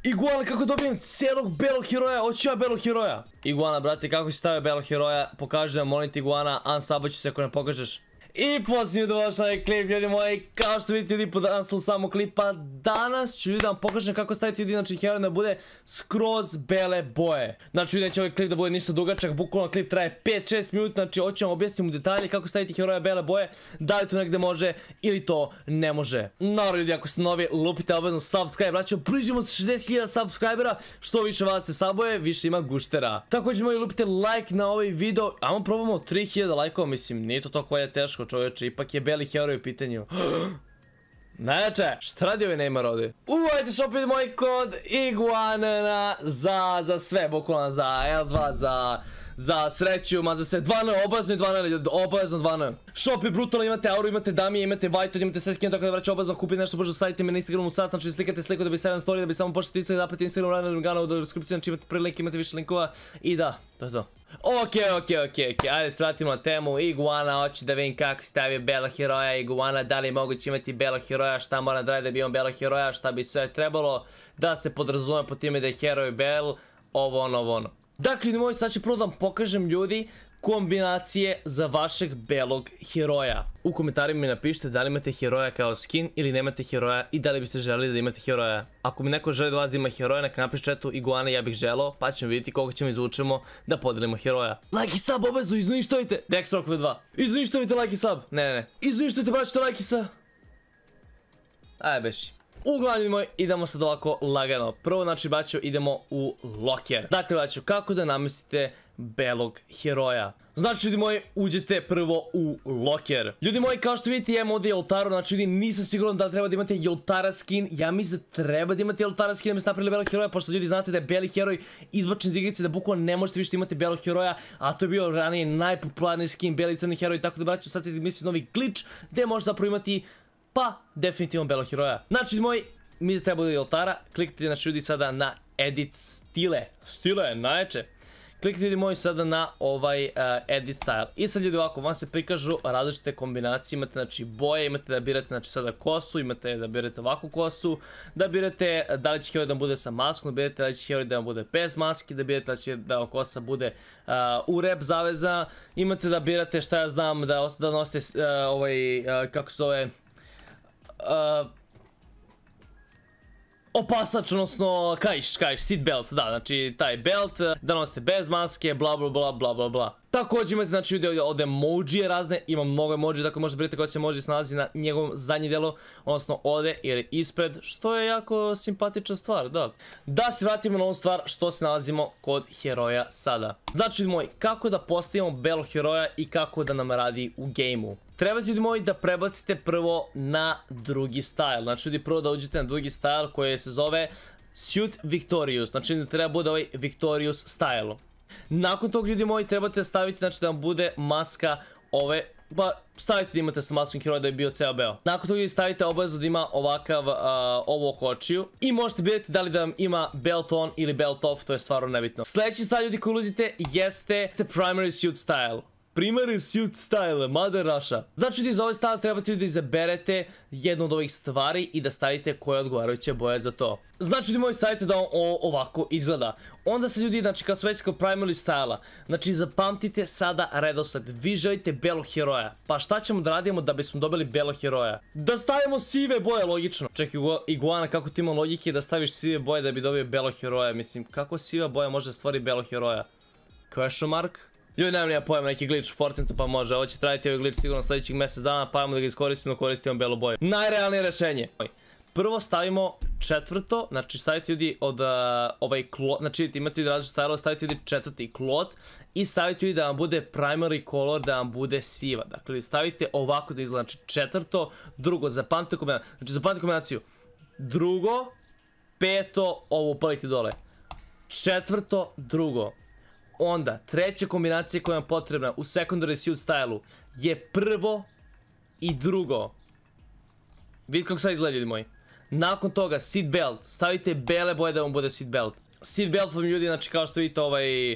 Iguana, kako dobijem cijelog belog heroja? Hoću ja belog heroja. Iguana, brate, kako si stavio belog heroja? Pokaži nam, molim ti, Iguana, unsubat ću se ako ne pokažeš. I posljednji došao je klip, ljudi moji, kao što vidite ljudi pod naslov samog klipa, danas ću ljudi da vam pokažem kako staviti ljudi, znači heroj da bude skroz bele boje. Znači neće ovaj klip da bude ništa dugačak, bukvalno klip traje 5-6 minuta, znači hoću vam objasniti u detalje kako staviti heroja bele boje, da li to negde može ili to ne može. Naravno ljudi, ako ste novi, lupite obavezno subscribe, braćo, priđemo se 60.000 subscribera, što više vas se saboje, više ima guštera. Također moji lupite like na ovaj video, ajmo probamo 3000 lajkova, mislim, nije to toliko je teško. Čovječe, ipak je beli heroj u pitanju. Najjače, šta radi ovaj Neymar ovdje? Uvajte šopiti moj kod Iguana za sve, bukvalno za L2, za sreću, ma za sve, 2N, obavezno i 2N, obavezno 2N. Shop je brutalno, imate auru, imate damije, imate White, imate sve skine, tako da vraća obavezno kupiti nešto, možda sajte me na Instagramu sad, znači slikate sliku da bi stavio na story, da bi samo početi Instagram, zapratite Instagram, Random Gana u deskripciji, znači imate prvi link, imate više linkova i da, to je to. Ok, ajde se vratimo na temu. Iguana, hoću da vidim kako stavio bela heroja. Iguana, da li je moguće imati bela heroja, šta moram da radi da bi imam bela heroja, šta bi sve trebalo da se podrazume po time da je heroj bel, ovo ono. Dakle, ljudi moji, sad ću prvo da vam pokažem ljudi kombinacije za vašeg belog heroja. U komentarima mi napišite da li imate heroja kao skin ili nemate heroja i da li biste želeli da imate heroja. Ako mi neko želi da vas ima heroja, neka napiši četu Iguana, ja bih želao, pa ćemo vidjeti koliko ćemo izvučemo da podelimo heroja. Like i sub obavezno, izuništavite! Dexrock V2. Izuništavite like i sub. Ne. Izuništavite, braćete, like i sub. Ajde, beši. Uglavnom moj, idemo sad ovako lagano. Prvo, znači, braćo, idemo u locker. Dakle, braćo, kako da namestite belog heroja? Znači, ljudi moji, uđete prvo u locker. Ljudi moji, kao što vidite, imam ovdje Joltaru, znači, ljudi, nisam siguran da treba da imate Joltara skin. Ja mislim da treba da imate Joltara skin da biste napravili belog heroja, pošto ljudi znate da je beli heroj izbačen iz igrice, da bukvalno ne možete više imati belog heroja, a to je bio ranije najpopularniji skin, beli crni heroj, tako da, braćo, sad se izmislio novi glitch, gdje možete zapravo imati pa definitivno belog heroja. Znači moji, mi da treba da je Joltara, kliknite znači ljudi sada na edit stile, najjače. Kliknite ljudi moji sada na ovaj edit style. I sad ljudi ovako, vam se prikažu različite kombinacije, imate znači boje, imate da birate znači sada kosu, imate da birate ovakvu kosu, da birate da li će heroj da vam bude sa maskom, da birate da li će heroj da vam bude bez maski, da birate da će da vam kosa bude u rep zaveza, imate da birate šta ja znam, da nosite ovaj, kako se zove, opasač, odnosno kaiš, seat belt, da, znači taj belt, da nosite bez maske, bla bla bla. Također imate znači ovdje emojije razne, ima mnogo emojije, dakle možete birati koji će emoji se nalazi na njegovom zadnji delu, odnosno ovdje ili ispred, što je jako simpatična stvar, da. Da se vratimo na ovu stvar što se nalazimo kod heroja sada. Znači ljudi moji, kako da postavimo belog heroja i kako da nam radi u gameu. Trebate ljudi moji da prebacite prvo na drugi style, znači ljudi prvo da uđete na drugi style koji se zove Suit Victorious, znači treba bude ovaj Victorious style. Nakon tog ljudi moji trebate staviti znači da vam bude maska ove, pa stavite da imate sa maskom heroja da bi bio ceo beo. Nakon toga stavite obavezno da ima ovakav ovo oko očiju i možete vidjeti da li da vam ima belt on ili belt off, to je stvarno nebitno. Sljedeći style ljudi koji ulazite jeste primary suit style. Primary suit style, Mother Russia. Znači ljudi za ovaj style trebate da izaberete jednu od ovih stvari i da stavite koje odgovarajuće boje za to. Znači ljudi moji, stavite da on ovako izgleda. Onda se ljudi, znači kad su već kao primary style, znači zapamtite sada redosled. Vi želite belog heroja, pa šta ćemo da radimo da bismo dobili belog heroja? Da stavimo sive boje, logično. Čekaj Iguana, kako ti ima logike da staviš sive boje da bi dobio belog heroja? Mislim, kako siva boja može stvoriti belog heroja? Question mark? Ljudi, nemam nija pojma, neki glitch u Fortniteu pa može, ovo će trajiti ovaj glitch sigurno sljedećih mjesec dana, pa ajmo da ga iskoristimo, koristimo belu boju. Najrealnije rješenje. Prvo stavimo četvrto, znači stavite ljudi od ovaj klot, znači imate ljudi različite stylove, stavite ljudi četvrti klot i stavite ljudi da vam bude primary color, da vam bude siva. Dakle, stavite ovako da izgleda, znači četvrto, drugo, zapamtite kombinaciju, znači zapamtite kombinaciju, drugo, peto, ovo upalite dole, četvrto, drugo. Onda, treća kombinacija koja je potrebna u secondary suit stylu je prvo i drugo. Vidite kako sad izgleda ljudi moji. Nakon toga, seat belt, stavite bele boje da vam bude seat belt. Seat belt vam ljudi, znači kao što vidite ovaj,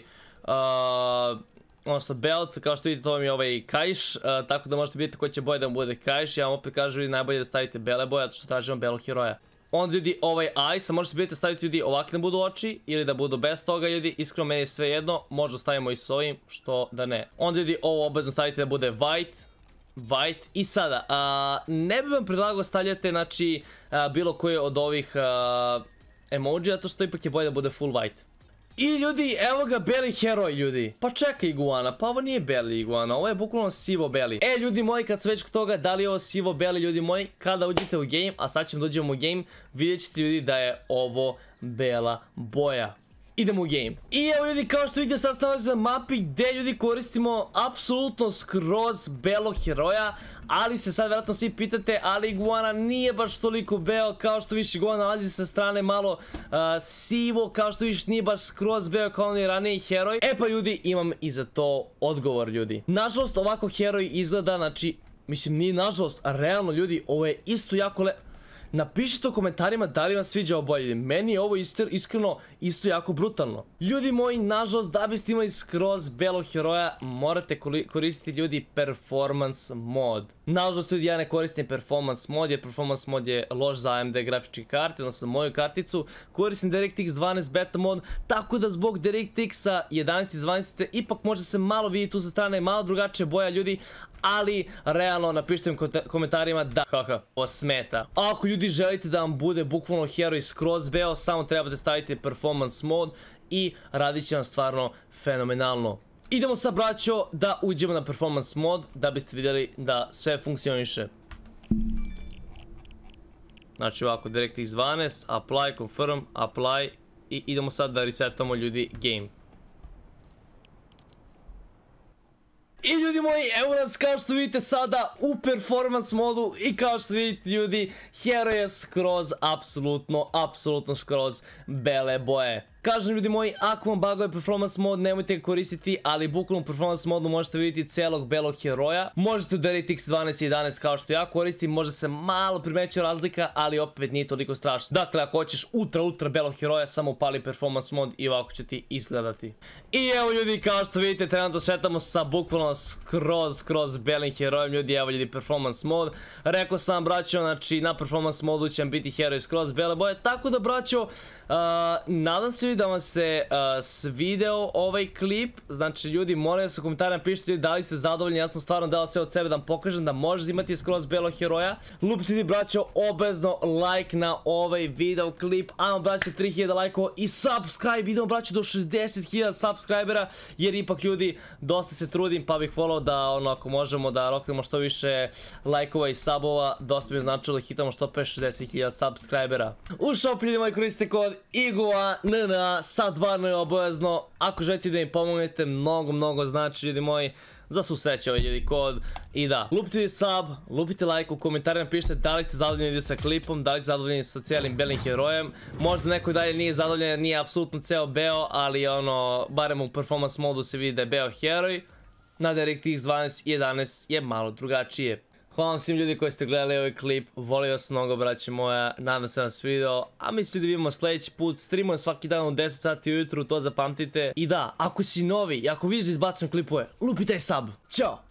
odnosno belt, kao što vidite to vam je ovaj kaiš, tako da možete vidjeti koje će boje da vam bude kaiš. Ja vam opet kažem ljudi najbolje da stavite bele boje, zato što tražimo belog heroja. Onda ljudi ovaj ice, možete se vidjeti staviti ljudi ovakve da budu oči ili da budu bez toga ljudi, iskreno meni je sve jedno, možda stavimo i s ovim, što da ne. Onda ljudi ovo obavezno stavite da bude white i sada, ne bih vam predlagao stavljate znači bilo koje od ovih emojija, to što ipak je bolje da bude full white. I ljudi, evo ga beli heroj ljudi. Pa čekaj iguana, pa ovo nije beli iguana, ovo je bukvalno sivo beli. Ljudi moji, kad su već kod toga, da li je ovo sivo beli ljudi moji, kada uđete u game, a sad ćemo dođemo u game, vidjet ćete ljudi da je ovo bela boja. Idemo u game. I evo ljudi, kao što vidite, sad stavljamo se na mapi gdje ljudi koristimo apsolutno skroz belog heroja. Ali se sad vjerojatno svi pitate, ali iguana nije baš toliko beo, kao što viš iguana nalazi sa strane malo sivo, kao što viš nije baš skroz beo kao onaj raniji heroj. Pa ljudi, imam i za to odgovor ljudi. Nažalost, ovako heroj izgleda, znači, mislim nije nažalost, a realno ljudi, ovo je isto jako Napišite u komentarima da li vam sviđa ovo bolje. Meni je ovo iskreno isto jako brutalno. Ljudi moji, nažalost, da biste imali skroz belog heroja, morate koristiti ljudi performance mod. Nažalost ljudi, ja ne koristim performance mod, jer performance mod je loš za AMD grafičke karte, odnosno moju karticu. Koristim DirectX 12 beta mod, tako da zbog DirectX-a 11 i 12 ipak može se malo vidjeti tu sa strane, malo drugačije boja ljudi, ali realno napišite mi komentarima da ovo smeta. Ako ljudi želite da vam bude bukvalno heroj skroz beo, samo trebate staviti performance mod i radit će vam stvarno fenomenalno. Idemo sad braćo da uđemo na performance mod da biste vidjeli da sve funkcioniše. Znači ovako, DirectX 12, apply, confirm, apply i idemo sad da resetamo ljudi game. I ljudi moji, evo nas kao što vidite sada u performance modu i kao što vidite ljudi, heroj je skroz, apsolutno skroz bele boje. Kažem ljudi moji, ako vam baguje performance mod, nemojte ga koristiti, ali bukvalno u performance modu možete vidjeti celog belog heroja. Možete u DirectX 12 i 11 kao što ja koristim, možda se malo primećuje razlika, ali opet nije toliko strašno. Dakle, ako hoćeš ultra belog heroja, samo upali performance mod i ovako će ti izgledati. I evo ljudi, kao što vidite, trenutno šetamo sa bukvalno skroz belim herojem ljudi, evo ljudi performance mod. Rekao sam braćo, znači na performance modu će vam biti heroj skroz bele boje, tako da braćo, nadam se da vam se svideo ovaj klip. Znači ljudi, molim vas u komentarima pišite ljudi da li ste zadovoljni. Ja sam stvarno dao sve od sebe da vam pokažem da možete imati skroz belog heroja. Lupite ti braćo obavezno like na ovaj video klip. Ajmo braćo 3000 lajkova i subscribe. Idemo braćo do 60.000 subscribera, jer ipak ljudi dosta se trudim, pa bih volao da ono, ako možemo da roknemo što više lajkova i subova, dosta bi značilo da hitamo što pre 60.000 subscribera. U shop ljudi moji koristite kod IGUANN sa 2N obavezno. Ako želite da mi pomognete, mnogo znači ljudi moji. Za svu sreću ovaj ljudi kod. I da, lupite sub, lupite like, u komentarima pišite da li ste zadovoljni sa klipom, da li ste zadovoljni sa cijelim belim herojem. Možda neko dalje nije zadovoljen, nije apsolutno ceo beo, ali ono, barem u performance modu se vidi da je beo heroj. Na DirectX 12 i 11 je malo drugačije. Hvala vam svim ljudi koji ste gledali ovaj klip, volim vas mnogo braće moja, nadam se vam svidio, a mi se ljudi vidimo sljedeći put, streamujem svaki dan u 10 sati ujutru, to zapamtite. I da, ako si novi i ako vidiš da izbacam klipove, lupi taj sub, ćao!